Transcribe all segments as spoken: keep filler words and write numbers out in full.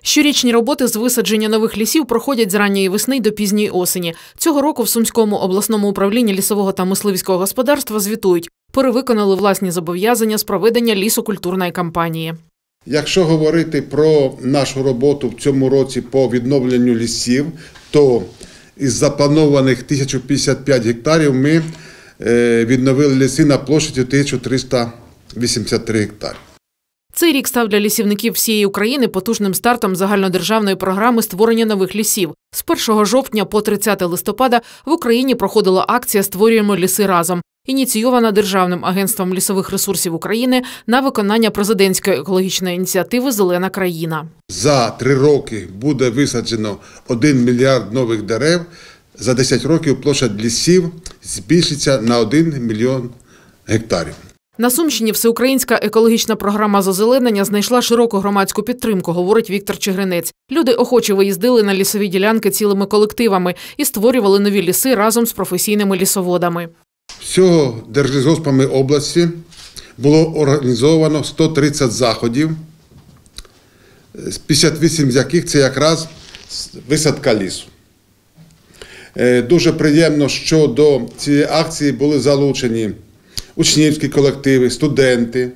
Щорічні роботи з висадження нових лісів проходять з ранньої весни до пізньої осені. Цього року в Сумському обласному управлінні лісового та мисливського господарства звітують, перевиконали власні зобов'язання з проведення лісокультурної кампанії. Якщо говорити про нашу роботу в цьому році по відновленню лісів, то із запланованих тисяча п'ятдесят п'ять гектарів ми відновили ліси на площі тисяча триста вісімдесят три гектари. Цей рік став для лісівників всієї України потужним стартом загальнодержавної програми створення нових лісів. З першого жовтня по тридцяте листопада в Україні проходила акція «Створюємо ліси разом», ініційована Державним агентством лісових ресурсів України на виконання президентської екологічної ініціативи «Зелена країна». За три роки буде висаджено один мільярд нових дерев, за десять років площа лісів збільшиться на один мільйон гектарів. На Сумщині всеукраїнська екологічна програма з озеленення знайшла широку громадську підтримку, говорить Віктор Чигринець. Люди охоче виїздили на лісові ділянки цілими колективами і створювали нові ліси разом з професійними лісоводами. Всього держлісгоспами області було організовано сто тридцять заходів, п'ятдесят вісім з яких це якраз висадка лісу. Дуже приємно, що до цієї акції були залучені учнівські колективи, студенти.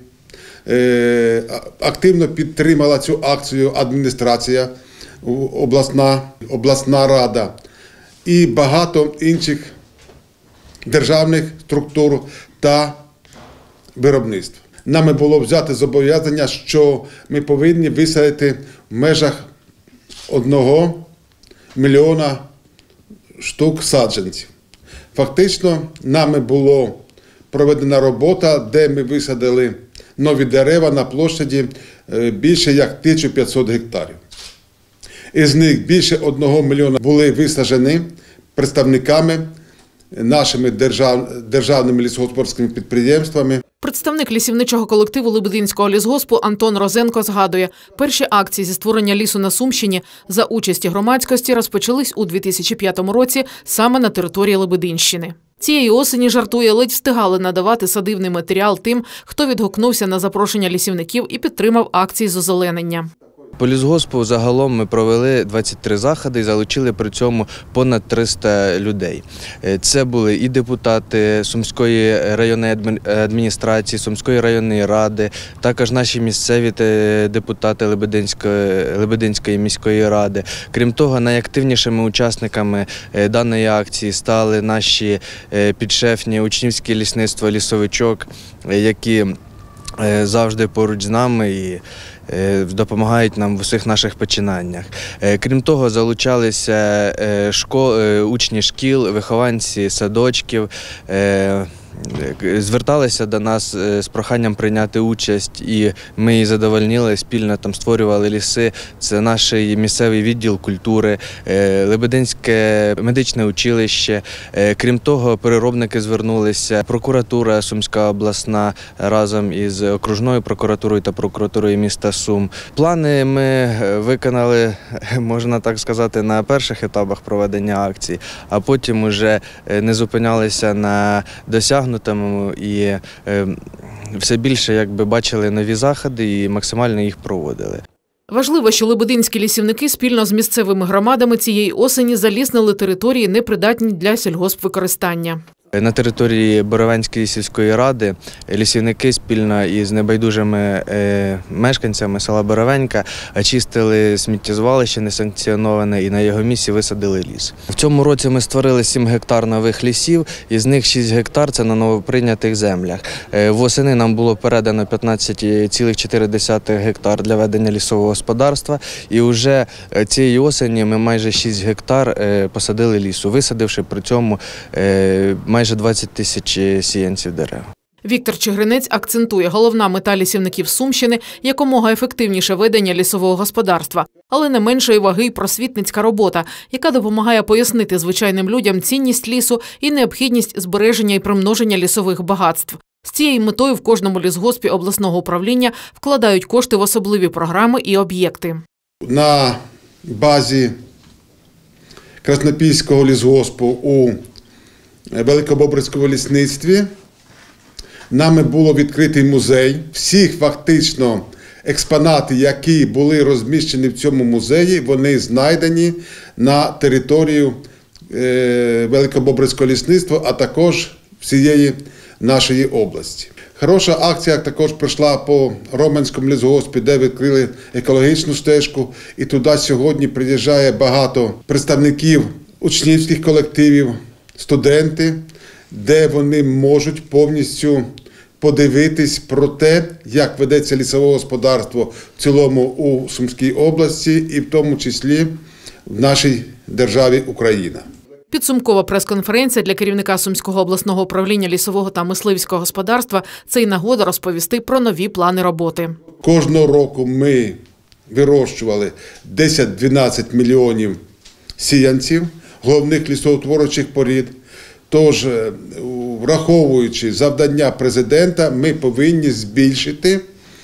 Активно підтримала цю акцію адміністрація, обласна, обласна рада і багато інших державних структур та виробництв. Нами було взяти зобов'язання, що ми повинні висадити в межах одного мільйона штук саджанців. Фактично, нами було проведена робота, де ми висадили нові дерева на площаді більше як тисяча п'ятсот гектарів. Із них більше одного мільйона були висаджені представниками нашими держав... державними лісогосподарськими підприємствами. Представник лісівничого колективу Лебединського лісгоспу Антон Розенко згадує, перші акції зі створення лісу на Сумщині за участі громадськості розпочались у дві тисячі п'ятому році саме на території Лебединщини. Цієї осені, жартує, ледь встигали надавати садивний матеріал тим, хто відгукнувся на запрошення лісівників і підтримав акції з озеленення. По лісгоспу загалом ми провели двадцять три заходи і залучили при цьому понад триста людей. Це були і депутати Сумської районної адміністрації, Сумської районної ради, також наші місцеві депутати Лебединської, Лебединської міської ради. Крім того, найактивнішими учасниками даної акції стали наші підшефні учнівське лісництво «Лісовичок», які завжди поруч з нами і допомагають нам в усіх наших починаннях. Крім того, залучалися школ, учні шкіл, вихованці садочків, зверталися до нас з проханням прийняти участь, і ми її задовольнили, спільно там створювали ліси. Це наш місцевий відділ культури, Лебединське медичне училище. Крім того, переробники звернулися, прокуратура Сумська обласна разом із окружною прокуратурою та прокуратурою міста Сум. Плани ми виконали, можна так сказати, на перших етапах проведення акції, а потім уже не зупинялися на досягненнях і все більше якби бачили нові заходи і максимально їх проводили. Важливо, що лебединські лісівники спільно з місцевими громадами цієї осені заліснили території, непридатні для сільгоспвикористання. На території Боровенської сільської ради лісівники спільно із небайдужими мешканцями села Боровенька очистили сміттєзвалище несанкціоноване і на його місці висадили ліс. В цьому році ми створили сім гектар нових лісів, із них шість гектар – це на новоприйнятих землях. Восени нам було передано п'ятнадцять цілих чотири десятих гектар для ведення лісового господарства, і вже цієї осені ми майже шість гектар посадили лісу, висадивши при цьому майже майже двадцять тисяч сіянців дерев. Віктор Чигринець акцентує, головна мета лісівників Сумщини – якомога ефективніше ведення лісового господарства, але не меншої ваги й просвітницька робота, яка допомагає пояснити звичайним людям цінність лісу і необхідність збереження і примноження лісових багатств. З цією метою в кожному лісгоспі обласного управління вкладають кошти в особливі програми і об'єкти. На базі Краснопільського лісгоспу у Великобобрицькому лісництві нами було відкритий музей всіх фактично експонати, які були розміщені в цьому музеї, вони знайдені на територію Великобобрицького лісництва, а також всієї нашої області. Хороша акція також пройшла по Роменському лісгоспі, де відкрили екологічну стежку. І туди сьогодні приїжджає багато представників учнівських колективів, студенти, де вони можуть повністю подивитись про те, як ведеться лісове господарство в цілому у Сумській області і в тому числі в нашій державі Україна. Підсумкова прес-конференція для керівника Сумського обласного управління лісового та мисливського господарства – це й нагода розповісти про нові плани роботи. Кожного року ми вирощували десять-дванадцять мільйонів сіянців головних лісоутворюючих порід. Тож, враховуючи завдання президента, ми повинні збільшити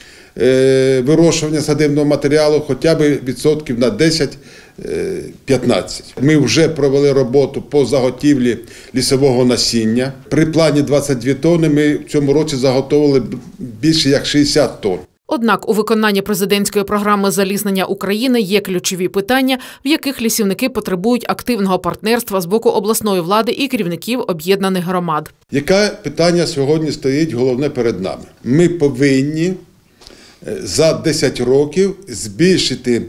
вирощування садибного матеріалу хоча б відсотків на десять-п'ятнадцять. Ми вже провели роботу по заготівлі лісового насіння. При плані двадцять дві тонни ми в цьому році заготовили більше як шістдесят тонн. Однак у виконанні президентської програми заліснення України є ключові питання, в яких лісівники потребують активного партнерства з боку обласної влади і керівників об'єднаних громад. Яке питання сьогодні стоїть головне перед нами? Ми повинні за десять років збільшити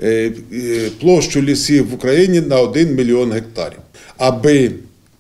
площу лісів в Україні на один мільйон гектарів. Аби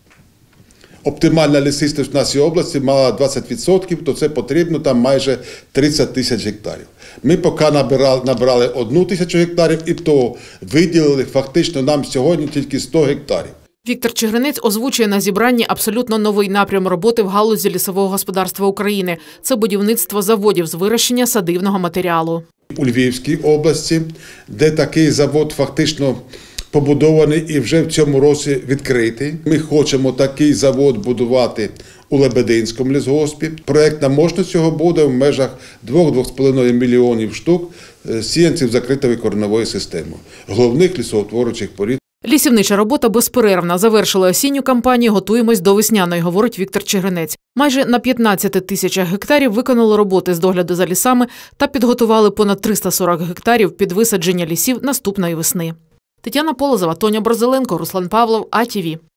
оптимальна лісистість в нашій області мала двадцять відсотків, то це потрібно там майже тридцять тисяч гектарів. Ми поки набирали, набрали одну тисячу гектарів, і то виділили фактично нам сьогодні тільки сто гектарів. Віктор Чигринець озвучує на зібранні абсолютно новий напрям роботи в галузі лісового господарства України – це будівництво заводів з вирощення садивного матеріалу. У Львівській області, де такий завод фактично побудований і вже в цьому році відкритий. Ми хочемо такий завод будувати у Лебединському лісгоспі. Проєктна мощність цього буде в межах двох-двох з половиною мільйонів штук сіянців закритої кореневої системи, головних лісоутворюючих порід. Лісівнича робота безперервна. Завершили осінню кампанію, готуємось до весняної, говорить Віктор Чигринець. Майже на п'ятнадцяти тисячах гектарів виконали роботи з догляду за лісами та підготували понад триста сорок гектарів під висадження лісів наступної весни. Тетяна Полозова, Тоня Борзеленко, Руслан Павлов, А Ті Ві.